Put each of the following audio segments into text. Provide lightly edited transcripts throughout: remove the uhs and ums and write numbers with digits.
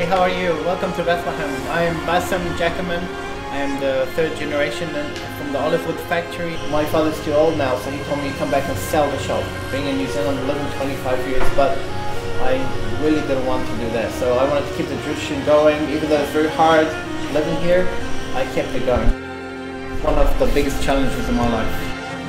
how are you? Welcome to Bethlehem. I am Bassem Giacaman. I am the third generation from the olive wood factory. My father's too old now, so he told me to come back and sell the shop. Being in New Zealand, living 25 years, but I really didn't want to do that. So I wanted to keep the tradition going, even though it's very hard living here. I kept it going. One of the biggest challenges in my life.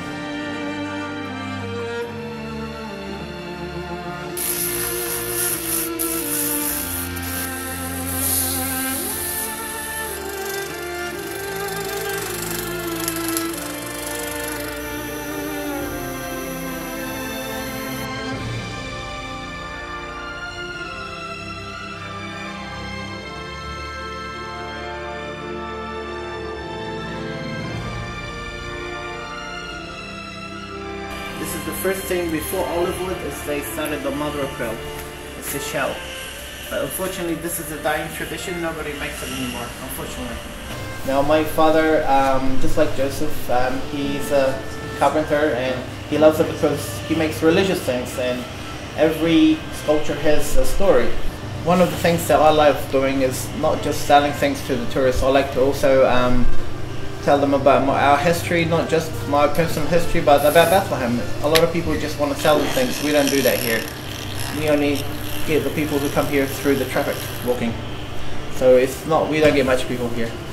This is the first thing before olive wood is they started the mother of pearl. It's the shell. But unfortunately this is a dying tradition, nobody makes it anymore, unfortunately. Now my father, just like Joseph, he's a carpenter and he loves it because he makes religious things and every sculpture has a story. One of the things that I love doing is not just selling things to the tourists, I like to also tell them about our history, not just my personal history, but about Bethlehem. A lot of people just want to sell them things. We don't do that here. We only get the people who come here through the traffic walking. So it's not, we don't get much people here.